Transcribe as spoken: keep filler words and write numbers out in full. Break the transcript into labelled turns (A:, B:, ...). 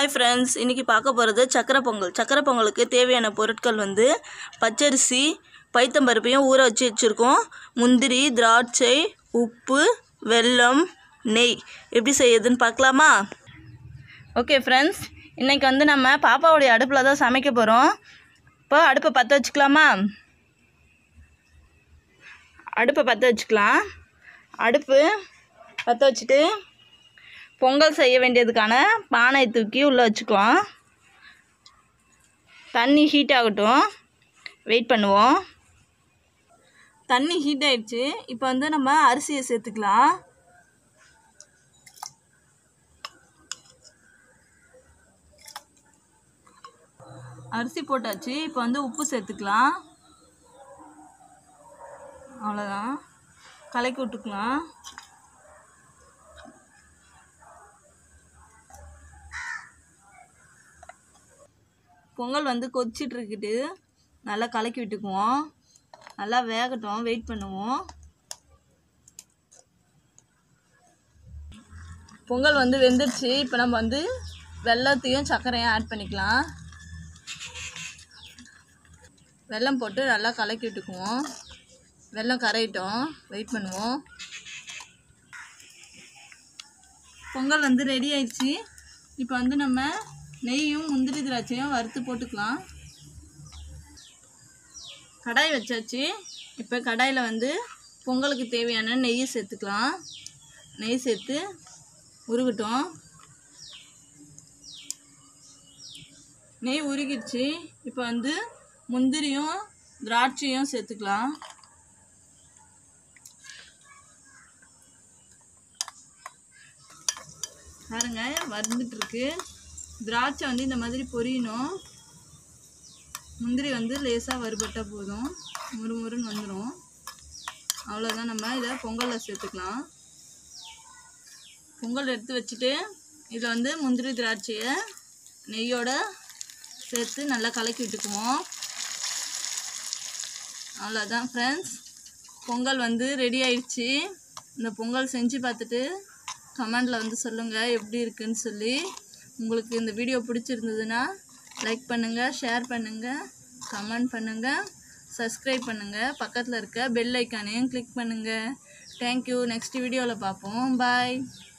A: hi friends इनकी பார்க்க போறது சக்கரை பொங்கல் சக்கரை பொங்கலுக்கு தேவையான பொருட்கள் வந்து பச்சரிசி பைத்தம் பருப்பையும் ஊற வச்சு வச்சிருக்கோம் முந்திரி திராட்சை உப்பு வெல்லம் நெய் எப்படி செய்யதுன்னு பார்க்கலாமா ஓகே फ्रेंड्स இன்னைக்கு வந்து நம்ம பாப்பாவோட அடுப்புல தான் சமைக்க போறோம் இப்போ அடுப்பை பத்த வச்சுக்கலாமா அடுப்பை பத்த வச்சுக்கலாம் அடுப்பு பத்த வச்சிட்டு பொங்கல் செய்ய வேண்டியதுக்கான பானை தூக்கி உள்ள வச்சுக்கலாம் தண்ணி ஹீட் ஆகட்டும் வெயிட் பண்ணுவோம் தண்ணி ஹீட் ஆயிடுச்சு இப்போ வந்து நம்ம அரிசியை சேர்த்துக்கலாம் அரிசி போட்டாச்சு இப்போ வந்து உப்பு சேர்த்துக்கலாம் அவ்வளோதான் கலக்கி விட்டுக்கலாம் பொங்கல் வந்து கொதிச்சிட்டு இருக்குது நல்லா கலக்கி விட்டுக்குவோம் நல்லா வேகட்டும் வெயிட் பண்ணுவோம் பொங்கல் வந்து வெந்துருச்சு இப்போ நம்ம வந்து வெல்லத்தையும் சர்க்கரையும் ஆட் பண்ணிக்கலாம் வெல்லம் போட்டு நல்லா கலக்கி விட்டுக்குவோம் வெல்லம் கரையிட்டோம் வெயிட் பண்ணுவோம் பொங்கல் வந்து ரெடி ஆயிடுச்சு இப்போ வந்து நம்ம நெய்யும் முந்திரி திராட்சையும் வறுத்து போட்டுக்கலாம் கடாய் வச்சாச்சு இப்போ கடாயில் வந்து பொங்கலுக்கு தேவையான நெய்யை சேர்த்துக்கலாம் நெய் சேர்த்து உருகட்டும் நெய் உருகிடுச்சு இப்போ வந்து முந்திரியும் திராட்சையும் சேர்த்துக்கலாம் பாருங்க வறுந்துட்டுருக்கு திராட்சை வந்து இந்த மாதிரி பொரியணும் முந்திரி வந்து லேசாக வறுபட்டால் போதும் முறுமுறுன்னு வந்துடும் அவ்வளோதான் நம்ம இதை பொங்கலில் சேர்த்துக்கலாம் பொங்கல் எடுத்து வச்சுட்டு இதில் வந்து முந்திரி திராட்சையை நெய்யோடு சேர்த்து நல்லா கலக்கி விட்டுக்குவோம் அவ்வளோதான் ஃப்ரெண்ட்ஸ் பொங்கல் வந்து ரெடி ஆயிடுச்சு இந்த பொங்கல் செஞ்சு பார்த்துட்டு கமெண்டில் வந்து சொல்லுங்கள் எப்படி இருக்குன்னு சொல்லி உங்களுக்கு இந்த வீடியோ பிடிச்சிருந்ததுன்னா லைக் பண்ணுங்கள் ஷேர் பண்ணுங்கள் கமெண்ட் பண்ணுங்கள் சப்ஸ்கிரைப் பண்ணுங்கள் பக்கத்தில் இருக்க பெல் ஐக்கானையும் கிளிக் பண்ணுங்கள் தேங்க்யூ நெக்ஸ்ட் வீடியோவில் பார்ப்போம் பாய்